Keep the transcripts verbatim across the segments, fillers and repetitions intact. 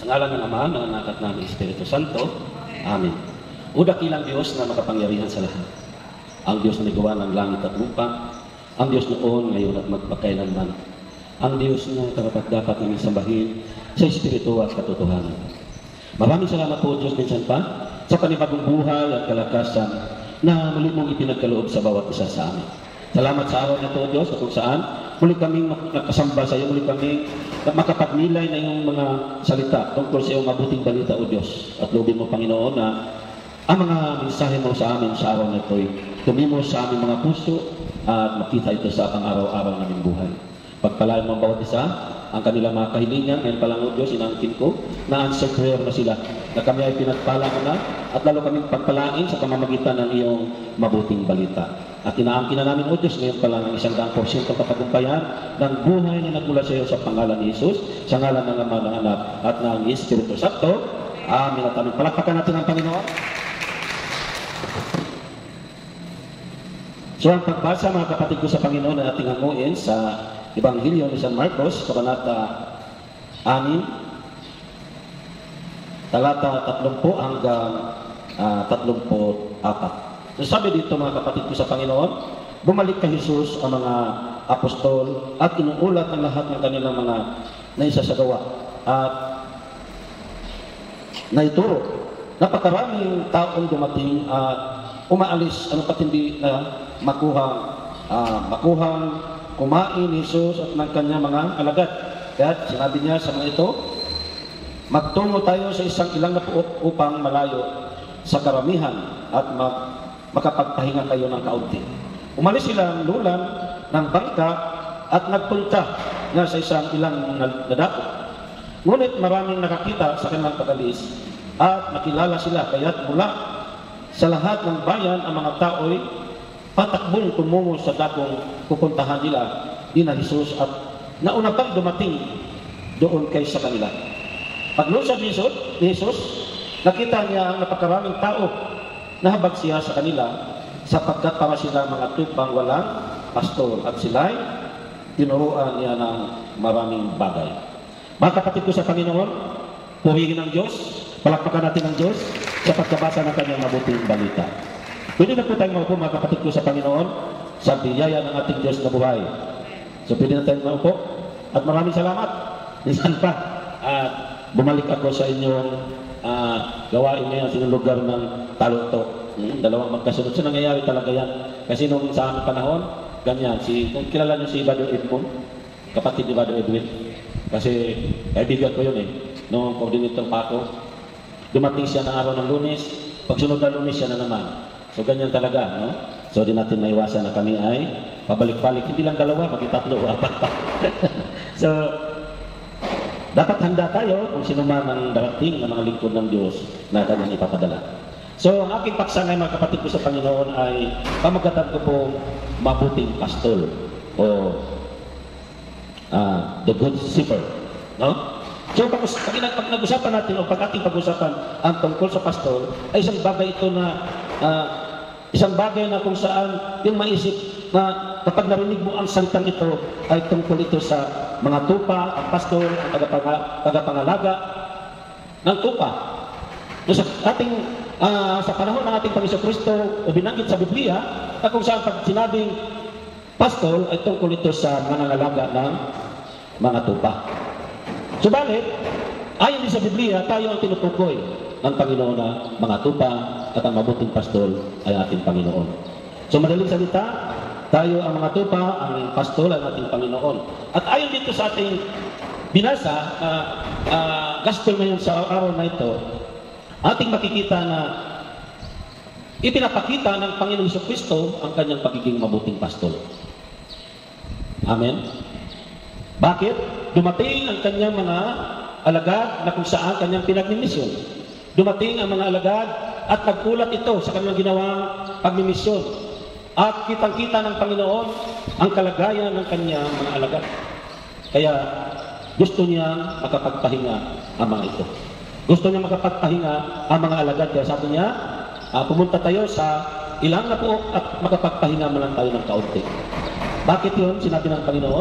ngalan ng Ama, ng Anak at ng Espiritu Santo. Amen. O dakilang Diyos na makapangyarihan sa lahat. Ang Diyos na nagawa ng langit at lupa. Ang Diyos noon, ngayon at magpakailanman. Ang Diyos na karapat-dapat namin sambahin sa Espiritu at katotohanan. Maraming salamat po, Diyos minsan pa, sa panibagong buhay at kalakasan na muli mong ipinagkaloob sa bawat isa sa amin. Salamat sa araw na ito, Diyos, kung saan muli kaming nakasamba sa iyo, muli kaming makapagnilay na iyong mga salita tungkol sa iyong mabuting balita, O Diyos. At loobin mo, Panginoon, na ang mga mensahe mo sa amin sa araw na ito ay tumimos sa aming mga puso at makita ito sa pang-araw-araw naming buhay. Pagpalain mo ang bawat isa, ang kanilang mga kahilingan, ngayon pa lang, O Diyos, inaangkin ko, na answered prayer na sila, na kami ay pinagpala mo na, at lalo kaming pagpalain sa pamamagitan ng iyong mabuting balita. At inaangkin na namin, O Diyos, ngayon pa lang ang isang daang porsyento katagumpayan ng buhay na nagmula sa iyo sa pangalan ni Jesus, sa ngalan ng Ama, ng Anak, at ng Espiritu Santo. Amin at amin. Palakpakan natin ang Panginoon. So ang pagbasa, mga kapatid ko sa Panginoon, na ating hanguin sa Ebanghelyo ni San Marcos, kabanata anim, talata tatlumpu hanggang uh, tatlumpu apat. So sabi dito, mga kapatid ko sa Panginoon, bumalik kay Jesus ang mga apostol at inuulat ang lahat ng kanilang mga naisasagawa at naituro. Napakaraming taong dumating at umaalis, ano pat hindi na makuhang, uh, makuhang kumain ni Jesus at ng kanyang mga alagad. Kaya sinabi niya sa mga ito, magtungo tayo sa isang ilang na puot upang malayo sa karamihan at mag, makapagpahinga tayo ng kaunti. Umalis sila lulan ng bangka at nagpunta nga sa isang ilang nadako. Ngunit maraming nakakita sa kanilang pag-alis at nakilala sila, kaya't mula sa lahat ng bayan ang mga tao'y patakbong tumungo sa dakong pupuntahan nila ni na Jesus at nauna pang dumating doon kay sa kanila. Paglusad ni Jesus, ni Jesus, nakita niya ang napakaraming tao na habag siya sa kanila sapagkat para sila mga tupang walang pastor at sila'y tinuruan niya ng maraming bagay. Mga kapatid ko sa Panginoon, purihin ang Diyos, palakpakan natin ang Diyos sa pagkabasa ng kanyang mabuting balita. Pwede na po tayong maupo, mga kapatid ko sa Panginoon, sa biyaya ng ating Diyos na buhay. So pwede na tayong maupo. At maraming salamat. Minsan pa, at bumalik ako sa inyong uh, gawain ngayon sa lugar ng Taluntok. Hmm, dalawang magkasunod. So nangyayari talaga yan. Kasi nung sa aming panahon, ganyan. Si, kung kilala nyo si Brother Edmond, kapatid ni Brother Edwin. Kasi kaibigan ko yun eh. Noong coordinator pa ako, dumating siya ng araw ng Lunes, pagsunod na Lunes siya na naman. So ganyan talaga, no? So di natin maiwasan na kami ay pabalik-balik, hindi lang dalawa, maging tatlo, apat pa. So dapat handa tayo kung sino man ang darating na mga lingkod ng Diyos na kanyang ipapadala. So ang aking paksa ngayon, mga kapatid ko sa Panginoon, ay pamagatan ko pong mabuting pastol o uh, the good shepherd, no? So pag, pag, pag nag-usapan natin o pag ating pag-usapan ang tungkol sa pastol, ay isang bagay ito na uh, isang bagay na kung saan yung maisip na kapag narinig mo ang salitang ito ay tungkol ito sa mga tupa, ang pastol, ang tagapangalaga ng tupa. So, sa ating uh, sa panahon ng ating Panginoon Kristo o binanggit sa Biblia, na kung saan pag sinabing pastol ay tungkol ito sa manangalaga ng mga tupa. Subalit, ayon din sa Biblia, tayo ang tinutukoy ng Panginoon na mga tupa at ang mabuting pastol ay ating Panginoon. So madaling salita, tayo ang mga tupa, ang pastol ay ating Panginoon. At ayon dito sa ating binasa, uh, uh, gospel ngayon sa araw na ito, ating makikita na ipinapakita ng Panginoon Jesucristo ang kanyang pagiging mabuting pastol. Amen? Bakit? Dumating ang kanyang mga alagad na kung saan kanyang pinagmimisyon. Dumating ang mga alagad at nagkulat ito sa kanyang ginawang pagmimisyon. At kitang-kita ng Panginoon ang kalagayan ng kanyang mga alagad. Kaya gusto niya makapagpahinga ang mga ito. Gusto niya makapagpahinga ang mga alagad. Kaya sabi niya, uh, pumunta tayo sa ilang na po at makapagpahinga man lang tayo ng kaunti. Bakit yun? Sinabi ng Panginoon,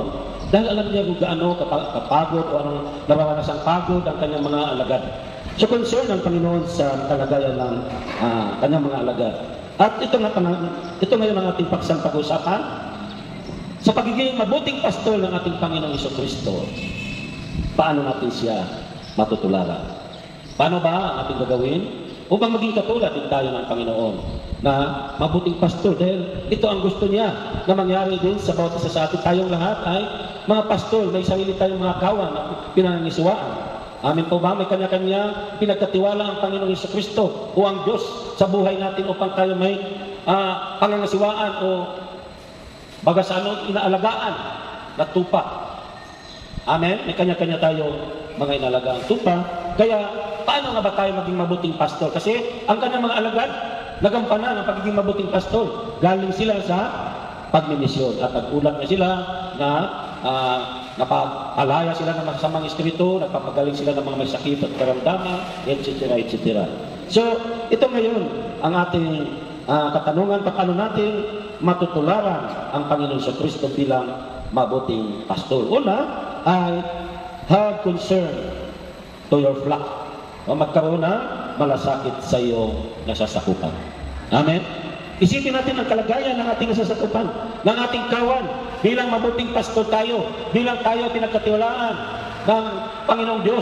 Dahil alam niya kung gaano kapagod o anong nararanasang pagod ang kanyang mga alagad. So concern ang Panginoon sa kalagayan ng uh, kanyang mga alagad. At ito, na, ito ngayon ang ating paksang pag-usapan sa pagiging mabuting pastol ng ating Panginoong Jesucristo. Paano natin siya matutularan? Paano ba ang ating gagawin upang maging katulad din tayo ng Panginoon na mabuting pastor? Dahil ito ang gusto niya na mangyari din sa bawat isa sa atin. Tayong lahat ay mga pastor, may sarili tayong mga kawan na pinangangiswaan. Amin po ba? May kanya-kanya pinagkatiwala ang Panginoong Jesucristo o ang Diyos sa buhay natin upang tayo may uh, pangangasiwaan o bagas ano, inaalagaan na tupa. Amen? May kanya-kanya tayo mga inalagaan tupa. Kaya, paano nga ba tayo maging mabuting pastor? Kasi, ang kanyang mga alagad, nagampanan ang pagiging mabuting pastor. Galing sila sa pagmimisyon. At nag-ulat na sila na uh, napapalaya sila ng masasamang espiritu, nagpapagaling sila ng mga may sakit at karamdaman, et cetera, et cetera. So, ito ngayon ang ating uh, katanungan, paano natin matutularan ang Panginoon sa Kristo bilang mabuting pastor. Una, ay have concern to your flock. O magkaroon ng malasakit sa iyong nasasakupan. Amen? Isipin natin ang kalagayan ng ating nasasakupan, ng ating kawan, bilang mabuting pastor tayo, bilang tayo pinagkatiwalaan ng Panginoong Diyos.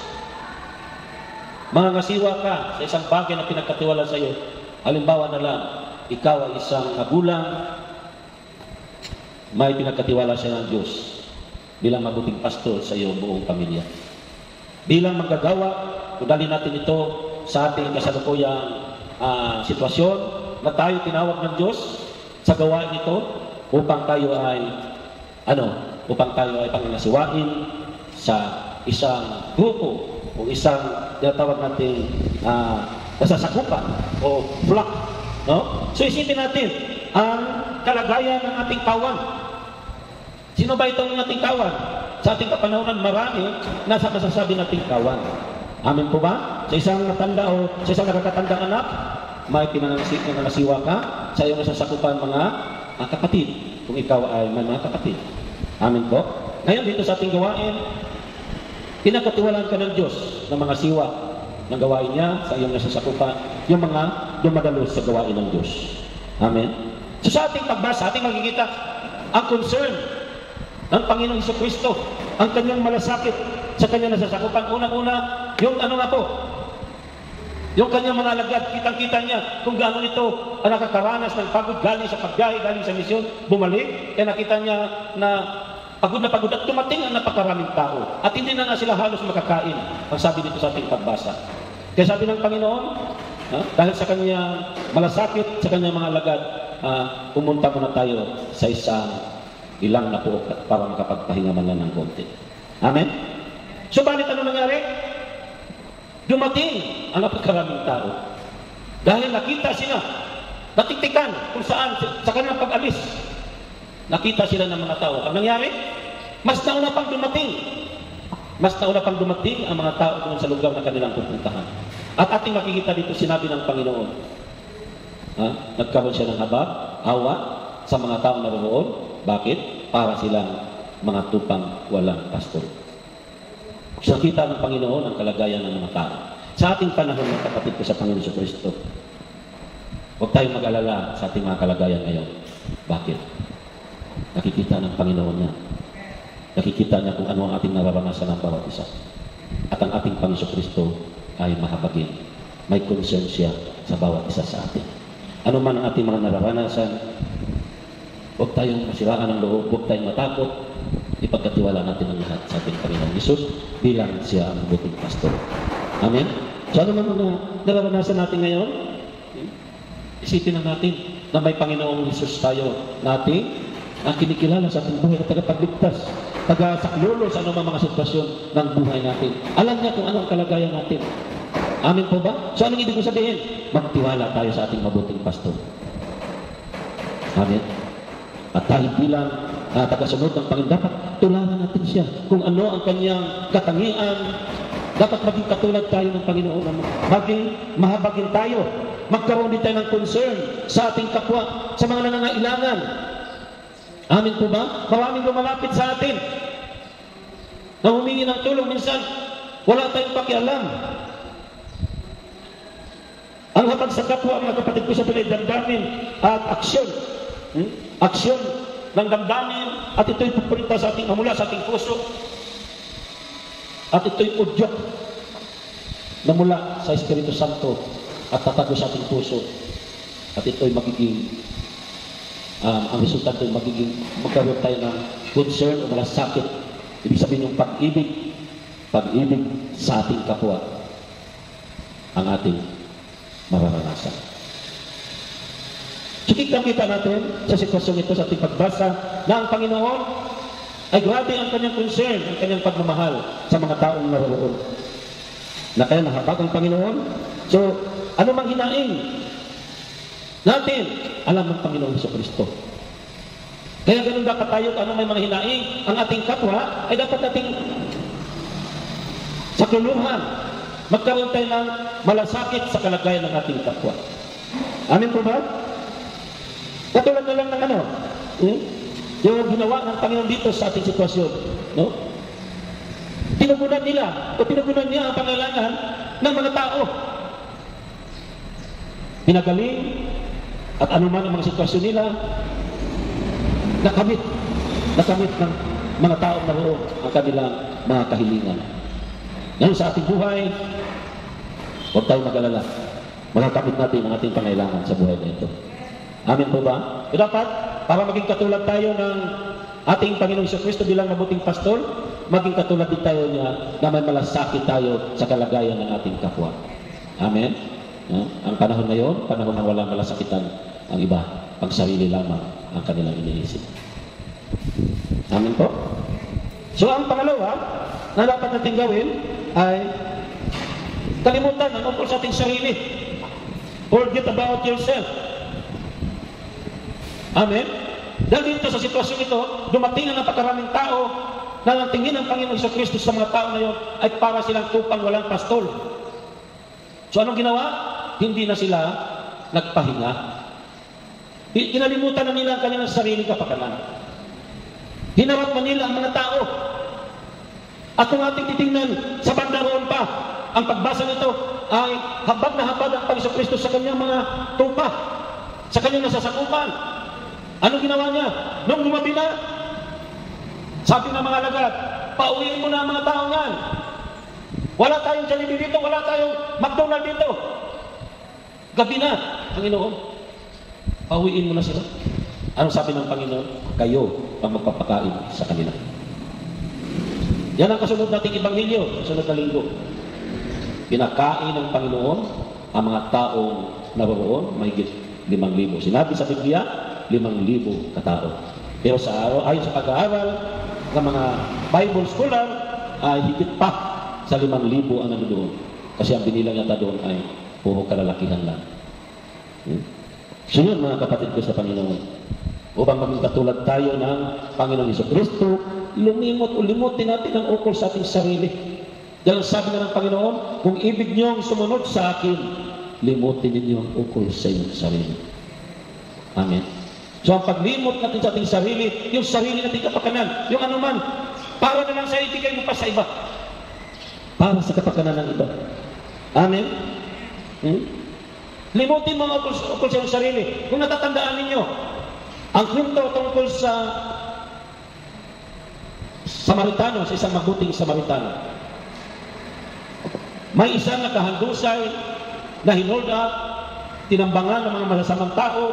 Mga ngasiwa ka sa isang bagay na pinagkatiwalaan sa iyo. Halimbawa na lang, ikaw ay isang magulang, may pinagkatiwala siya ng Diyos bilang mabuting pastor sa iyong buong pamilya. Bilang manggagawa, kudali natin ito sa ating kasalukuyang uh, sitwasyon na tayo tinawag ng Diyos sa gawain ito upang tayo ay ano, upang tayo ay pangangasiwain sa isang grupo o isang tinatawag natin uh, nasasakupan o flock. No? So isipin natin ang kalagayan ng ating kawan. Sino ba itong ating kawan? Sa ating kapanahonan, marami na sa masasabi nating kawan. Amin po ba? Sa isang matanda o sa isang nakakatandang anak, may pinangasiwa ka sa iyong nasasakupan mga uh, kapatid. Kung ikaw ay may mga kapatid. Amin po? Ngayon dito sa ating gawain, pinagkatiwalaan ka ng Diyos ng mga siwa ng gawain niya sa iyong nasasakupan, yung mga dumadalos sa gawain ng Diyos. Amen? So sa ating pagbasa, ating makikita ang concern ng Panginoong Jesucristo, ang kanyang malasakit sa kanyang nasasakupan. Unang-una, yung ano nga po, yung kanyang mga alagad, kitang-kita niya kung gaano ito ang nakakaranas ng pagod galing sa pagbiyahe, galing sa misyon, bumalik, kaya nakita niya na pagod na pagod at tumating ang napakaraming tao. At hindi na nga sila halos makakain, ang sabi dito sa ating pagbasa. Kaya sabi ng Panginoon, ha, dahil sa kanyang malasakit, sa kanyang mga alagad, uh, pumunta muna tayo sa isang ilang na po para makapagpahinga man lang ng konti. Amen? So, bakit ano nangyari? Dumating ang napakaraming tao. Dahil nakita sila, natiktikan kung saan, sa kanilang pag-alis. Nakita sila ng mga tao. Ang nangyari? Mas nauna pang dumating. Mas nauna pang dumating ang mga tao doon sa lugar na kanilang pupuntahan. At ating makikita dito, sinabi ng Panginoon. Ha? Nagkaroon siya ng habag, awa sa mga tao na naroon. Bakit? Para silang mga tupang walang pastor. So, kita ng Panginoon ang kalagayan ng mga tao. Sa ating panahon, mga kapatid ko sa Panginoon Jesucristo, huwag tayong mag-alala sa ating mga kalagayan ngayon. Bakit? Nakikita ng Panginoon niya. Nakikita niya kung ano ang ating nararanasan ng bawat isa. At ang ating Panginoon Jesucristo ay mahabagin. May concern siya sa bawat isa sa atin. Ano man ang ating mga nararanasan, huwag tayong masiraan ng loob, huwag tayong matakot, ipagkatiwala natin ang lahat sa ating Panginoong Hesus bilang siya ang mabuting pastor. Amen? So ano naman na nararanasan natin ngayon? Isipin na natin na may Panginoong Hesus tayo natin ang kinikilala sa ating buhay na tagapagligtas, taga-saklolo sa anumang mga sitwasyon ng buhay natin. Alam niya kung ano ang kalagayan natin. Amen po ba? So anong ibig ko sabihin? Magtiwala tayo sa ating mabuting pastor. Amen? At tayo bilang uh, tagasunod ng Panginoon, dapat tularan natin siya kung ano ang kanyang katangian. Dapat maging katulad tayo ng Panginoon, maging mahabagin tayo, magkaroon din tayo ng concern sa ating kapwa, sa mga nangangailangan. Amin po ba? Maraming lumalapit sa atin na humingi ng tulong. Minsan, wala tayong pakialam. Ang hatag sa kapwa, mga kapatid ko sa pilay, damdamin at aksyon. Hmm? Aksyon ng damdamin at ito'y pupunta sa ating, mula sa ating puso. At ito'y udyok na mula sa Espiritu Santo at tatago sa ating puso. At ito'y magiging, um, ang resultante magiging, magkaroon tayo ng concern o malasakit. Ibig sabihin yung pag-ibig, pag-ibig sa ating kapwa, ang ating mararanasan. So, kita natin sa sitwasyon ito sa ating pagbasa na ang Panginoon ay grabe ang kanyang concern, ang kanyang pagmamahal sa mga taong naroon. Na kaya nahabag ang Panginoon. So, ano mang hinaing natin, alam ng Panginoon Jesucristo. Kaya ganun dapat tayo, ano may mga hinaing ang ating kapwa, ay dapat nating sakluluhan. Magkaroon tayo ng malasakit sa kalagayan ng ating kapwa. Amin po ba? Katulad na lang ng ano, hmm? yung ginawa ng Panginoon dito sa ating sitwasyon. No? Tinugunan nila, o tinugunan niya ang pangailangan ng mga tao. Pinagaling, at anuman ang mga sitwasyon nila, nakamit, nakamit ng mga taong naroon ang kanilang mga kahilingan. Ngayon sa ating buhay, huwag tayong mag-alala. Makakamit natin ang ating pangailangan sa buhay na ito. Amin po ba? E dapat, para maging katulad tayo ng ating Panginoong Jesucristo bilang mabuting pastor, maging katulad din tayo niya na may malasakit tayo sa kalagayan ng ating kapwa. Amen? No? Ang panahon ngayon, panahon na walang malasakitan ang iba, pang sarili lamang ang kanilang iniisip. Amen po? So ang pangalawa na dapat natin gawin ay kalimutan ang ukol sa ating sarili. Forget about yourself. Amen? Dahil dito sa sitwasyon ito, dumating na napakaraming tao na ang tingin ng Panginoong Jesucristo sa mga tao na yun ay para silang tupang walang pastol. So anong ginawa? Hindi na sila nagpahinga. Kinalimutan na nila ang kanilang sarili kapakanan. Hinarap na nila ang mga tao. At kung ating titingnan sa banda roon pa, ang pagbasa nito ay habag na habag ang Panginoong Jesucristo sa kanyang mga tupa, sa kanyang nasasakupan. Ano ginawa niya? Nung lumabi na, sabi ng mga alagad, pauwiin mo na ang mga tao yan. Wala tayong Jollibee dito, wala tayong McDonald's dito. Gabi na, Panginoon. Pauwiin mo na sila. Anong sabi ng Panginoon? Kayo ang magpapakain sa kanila. Yan ang kasunod nating Ebanghelyo, kasunod na linggo. Pinakain ng Panginoon ang mga taong naroon, mahigit limang libo. Sinabi sa Biblia, limang libo katao. Pero sa araw, ayon sa pag-aaral ng mga Bible scholar, ay higit pa sa limang libo ang nandoon. Kasi ang binilang yata doon ay puro kalalakihan lang. Hmm? So yun mga kapatid ko sa Panginoon. Upang maging katulad tayo ng Panginoong Jesucristo, lumimot o limutin natin ang ukol sa ating sarili. Dahil sabi na ng Panginoon, kung ibig niyong sumunod sa akin, limutin ninyo ang ukol sa inyong sarili. Amen. So ang paglimot natin sa ating sarili, yung sarili nating kapakanan, yung anuman, para na lang sa ibigay mo pa sa iba. Para sa kapakanan ng iba. Amen? Hmm? Limutin mo ang ukol, ukol sa iyong sarili. Kung natatandaan ninyo, ang kwento tungkol sa Samaritano, sa isang mabuting Samaritano. May isang nakahandusay na hinold up, tinambangan ng mga masasamang tao,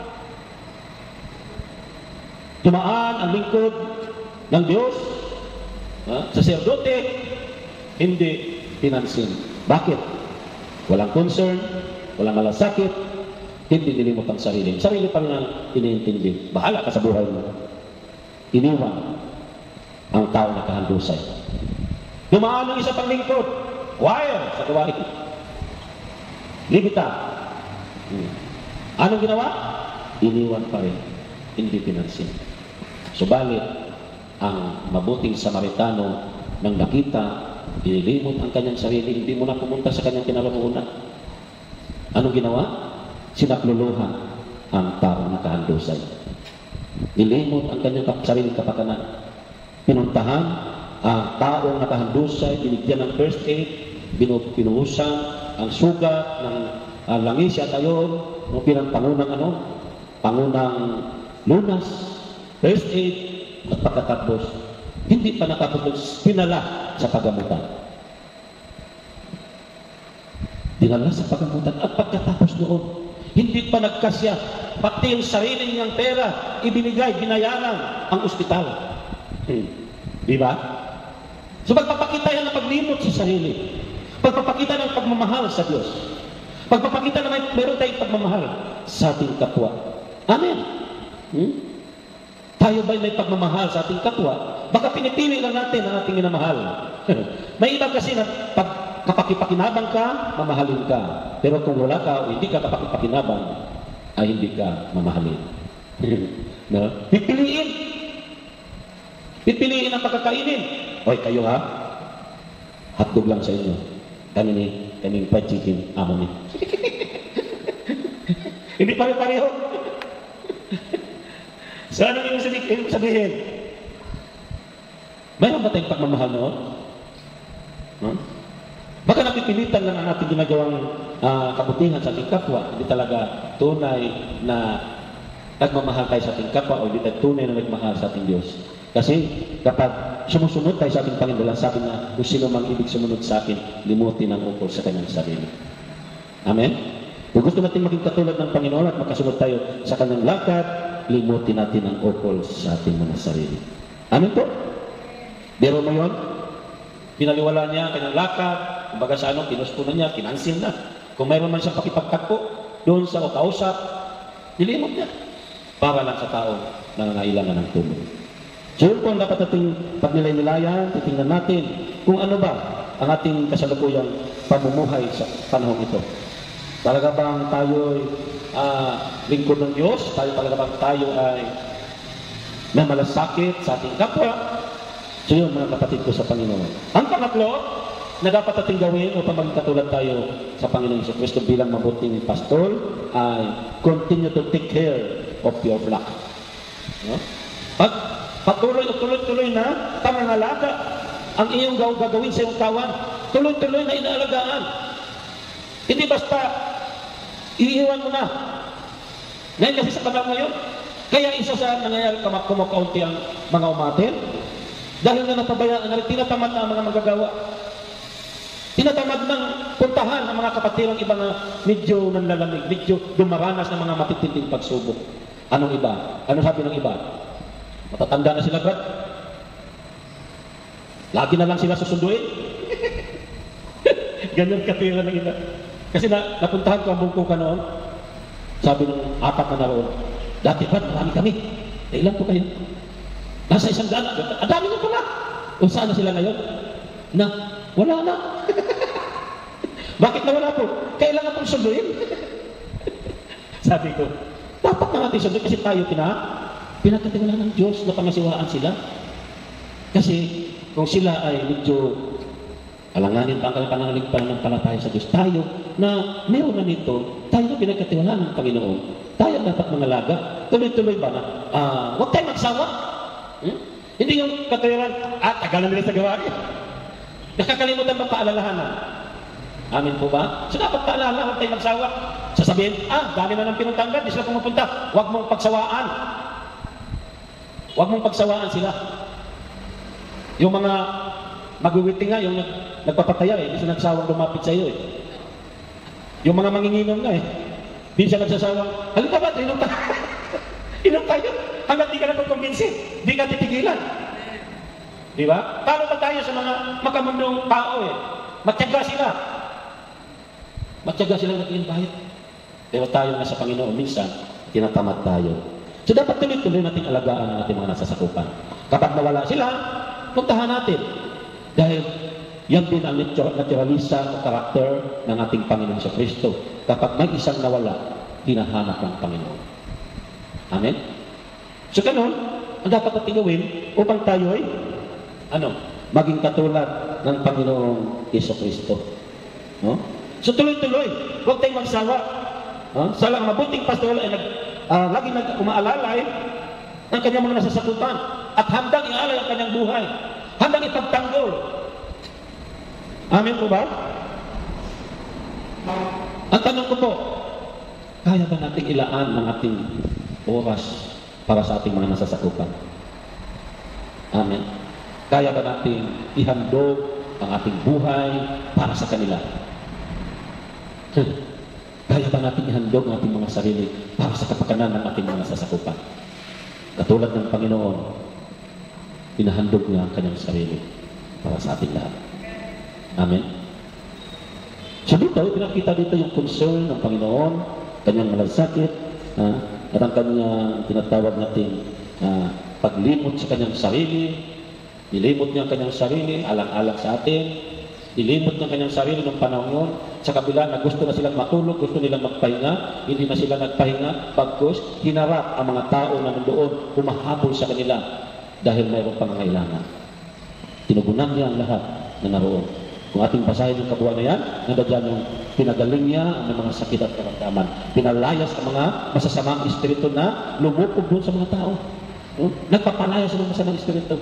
tumaan ang lingkod ng Diyos, ha? Saserdote, hindi pinansin. Bakit? Walang concern, walang malasakit, hindi nilimot ang sarili. Sarili pa nga iniintindi. Bahala ka sa buhay mo. Iniwan ang tao na kahandusay. Dumaan ang isa pang lingkod, wire sa gawain. Libita. Hmm. Anong ginawa? Iniwan pa rin. Hindi pinansin. Subalit, ang mabuting Samaritano nang nakita, inilimot ang kanyang sarili, hindi mo na pumunta sa kanyang kinaroroonan. Anong ginawa? Sinakluluhan ang tao na kahandusay. Nilimot ang kanyang kap sariling kapakanan. Pinuntahan ang taong nakahandusay, binigyan ng first aid, binuhusan ang sugat ng uh, langis at ayon, no, pinang pangunang ano, pangunang lunas, first aid, at pagkatapos, hindi pa nakapagod, pinala sa pagamutan. Dinala sa pagamutan at pagkatapos noon, hindi pa nagkasya, pati yung sarili niyang pera, ibinigay, binayaran ang ospital. Hmm. Di ba? So pagpapakita yan ng paglimot sa sarili. Pagpapakita ng pagmamahal sa Diyos. Pagpapakita na may meron tayong pagmamahal sa ating kapwa. Amen. Hmm? Tayo ba'y may pagmamahal sa ating kapwa? Baka pinipili lang natin ang ating minamahal. May iba kasi na pag kapakipakinabang ka, mamahalin ka. Pero kung wala ka o hindi ka kapakipakinabang, ay hindi ka mamahalin. No? Pipiliin. Pipiliin ang pagkakainin. Oy, kayo ha? Hotdog lang sa inyo. Kami ni, kaming fried chicken, amo ni. Hindi pare-pareho. So, ano yung sabihin? sabihin? Mayroon ba tayong pagmamahal noon? Huh? Baka napipilitan lang ang ating ginagawang uh, kabutihan sa ating kapwa. Hindi talaga tunay na nagmamahal tayo sa ating kapwa o hindi tayo tunay na nagmahal sa ating Diyos. Kasi kapag sumusunod tayo sa ating Panginoon, sabi na kung sino mang ibig sumunod sa akin, limutin ang ukol sa kanyang sarili. Amen? Kung gusto natin maging katulad ng Panginoon at makasunod tayo sa kanyang lakad, limutin natin ang ukol sa ating mga sarili. Amen po? Biro mo yun? Pinaliwala niya ang kanyang lakad, kumbaga sa ano, pinusto na niya, kinansil na. Kung mayroon man siyang pakipagtagpo, doon sa o kausap, nilimot niya. Para lang sa tao na nangailangan ng tulong. So yun po ang dapat ating pagnilay-nilayan, titingnan natin kung ano ba ang ating kasalukuyang pamumuhay sa panahon ito. Talaga bang tayo'y uh, lingkod ng Diyos? Tayo talaga bang tayo ay may malasakit sa ating kapwa? So yun mga kapatid ko sa Panginoon. Ang pangatlo na dapat ating gawin upang maging katulad tayo sa Panginoon Jesucristo bilang mabuting pastor ay continue to take care of your flock. No? At patuloy o tuloy-tuloy na pangangalaga ang iyong gagawin sa iyong kawan. Tuloy-tuloy na inaalagaan. Hindi basta iiwan mo na. Ngayon kasi sa panahon ngayon, kaya isa sa nangyayari kumakaunti ang mga umatin. Dahil na napabayaan na tinatamad na ang mga magagawa. Tinatamad ng puntahan ang mga kapatiran iba na medyo nanlalamig, medyo dumaranas ng mga matitinding pagsubok. Anong iba? Ano sabi ng iba? Matatanda na sila, Brad. Lagi na lang sila susunduin. Ganyan katira ng iba. Kasi na, napuntahan ko ang bungkukan noon. Sabi ng apat na naroon, dati Brad, marami kami. Eh, ilan po kayo? Nasa isang daan. Ang dami na pala. Kung saan na sila ngayon? Na, wala na. Bakit na wala po? Kailangan pong sunduin. Sabi ko, dapat na natin sunduin kasi tayo pina, pinagkatiwalaan ng Diyos na pangasiwaan sila. Kasi kung sila ay medyo alanganin pa ang kanilang pananampalataya sa Diyos, tayo na meron na nito, tayo na pinagkatiwalaan ng Panginoon, tayo dapat mangalaga. Tuloy-tuloy ba na, uh, huwag tayo magsawa. Hmm? Hindi yung katuwiran, ah, tagal na nila sa gawain. Nakakalimutan ba paalalahanan? Amin po ba? So dapat paalala, huwag tayo magsawa. Sasabihin, ah, dami na ng pinuntanggad, di sila pumupunta. Huwag mong pagsawaan. Huwag mong pagsawaan sila. Yung mga magwiwiti nga, yung nag, nagpapataya eh, di sila nagsawang lumapit sa iyo eh. Yung mga manginginom nga eh, di sila nagsasawang, halika ba, inom tayo. Inom tayo. Hanggang di ka na kumbinsin, di ka titigilan. Di ba? Paano ba tayo sa mga makamundong tao eh? Matyaga sila. Matyaga sila naging bahit. Pero tayo nga sa Panginoon, minsan, tinatamad tayo. So dapat tuloy-tuloy natin alagaan ang ating mga nasasakupan. Kapag nawala sila, puntahan natin. Dahil yan din ang naturalisa o karakter ng ating Panginoon sa Kristo. Kapag may isang nawala, hinahanap ng Panginoon. Amen? So ganun, ang dapat natin gawin upang tayo ay ano, maging katulad ng Panginoong Jesucristo. No? So tuloy-tuloy, huwag tayong magsawa. No? Sa lang mabuting pastor ay nag, uh, lagi nag umaalalay ang kanyang mga nasasakupan at handang ialay ang kanyang buhay, handang ipagtanggol. Amen po ba? Ang tanong ko po, kaya ba nating ilaan ng ating oras para sa ating mga nasasakupan? Amen. Kaya ba nating ihandog ang ating buhay para sa kanila? Hmm. Kaya ba natin ihandog ang ating mga sarili para sa kapakanan ng ating mga nasasakupan? Katulad ng Panginoon, pinahandog niya ang kanyang sarili para sa ating lahat. Amen. So dito, pinakita dito yung concern ng Panginoon, kanyang malasakit, uh, at ang kanyang tinatawag natin uh, paglimot sa kanyang sarili. Nilimot niya ang kanyang sarili, alang-alang sa atin. Nilimot niya ang kanyang sarili ng panahon yun. Sa kabila na gusto na silang matulog, gusto nilang magpahinga, hindi na sila nagpahinga, pagkus, hinarap ang mga tao na nandoon, humahabol sa kanila dahil mayroong pangangailangan. Tinugunan niya ang lahat na naroon. Kung ating basahin yung kabuuan na yan, nandiyan yung pinagaling niya ang mga sakit at karamdaman. Pinalayas ang mga masasamang espiritu na lumupog doon sa mga tao. Hmm? Nagpapalayas sa mga masasamang espiritu.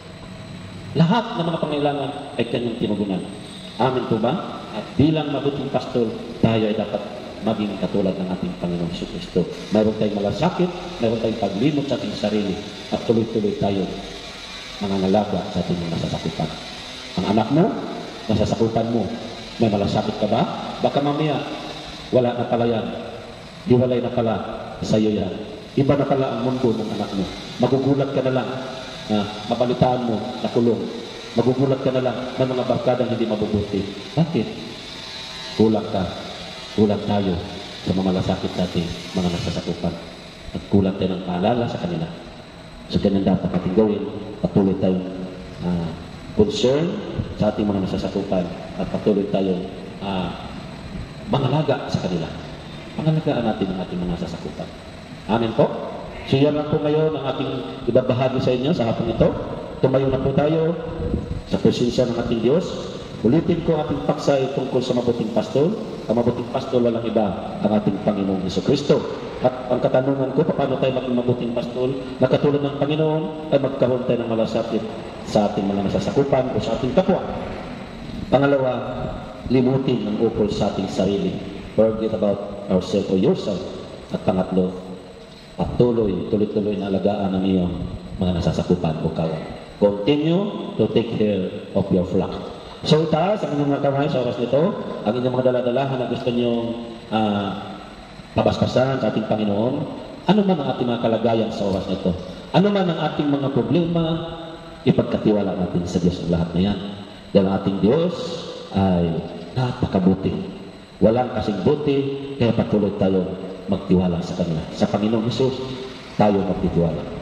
Lahat ng mga pangailangan ay kanyang tinugunan. Amin po ba? At bilang mabuting pastor, tayo ay dapat maging katulad ng ating Panginoong Jesucristo. Mayroon tayong malasakit, mayroon tayong paglimot sa ating sarili, at tuloy-tuloy tayo manganalaga sa ating mga nasasakupan. Ang anak mo, nasasakupan mo, may malasakit ka ba? Baka mamaya, wala na pala yan. Hiwalay na pala sa iyo yan. Iba na pala ang mundo ng anak mo. Magugulat ka na lang. Na mabalitaan mo, nakulong. Magugulat ka na lang ng mga barkadang hindi mabubuti. Bakit? Kulang ka. Kulang tayo sa mga malasakit natin, mga nasasakupan. At kulang tayo ng paalala sa kanila. So ganyan dapat natin gawin. Patuloy tayong uh, concern sa ating mga nasasakupan at patuloy tayong uh, mangalaga sa kanila. Pangalagaan natin ang ating mga nasasakupan. Amen po? So yan lang po ngayon ang ating ibabahagi sa inyo sa hapon ito. Tumayo na po tayo sa presensya ng ating Diyos. Ulitin ko ating paksay tungkol sa mabuting pastol. Ang mabuting pastol walang iba ang ating Panginoong Jesucristo. At ang katanungan ko, paano tayo maging mabuting pastol na katulad ng Panginoon ay magkaroon tayo ng malasakit sa ating mga nasasakupan o sa ating kapwa. Pangalawa, limutin ang ukol sa ating sarili. Forget about ourselves or yourself. At pangatlo, patuloy, tuloy-tuloy na alagaan ang iyong mga nasasakupan o kawan. Continue to take care of your flock. So itaas ang inyong mga kamay sa oras nito, ang inyong mga daladalahan na gusto niyong uh, pabasbasan sa ating Panginoon. Ano man ang ating mga kalagayan sa oras nito? Ano man ang ating mga problema, ipagkatiwala natin sa Diyos ang lahat na yan. Dahil ang ating Diyos ay napakabuti. Walang kasing buti, kaya patuloy tayo magtiwala sa Kanya. Sa Panginoong Hesus, tayo magtitiwala.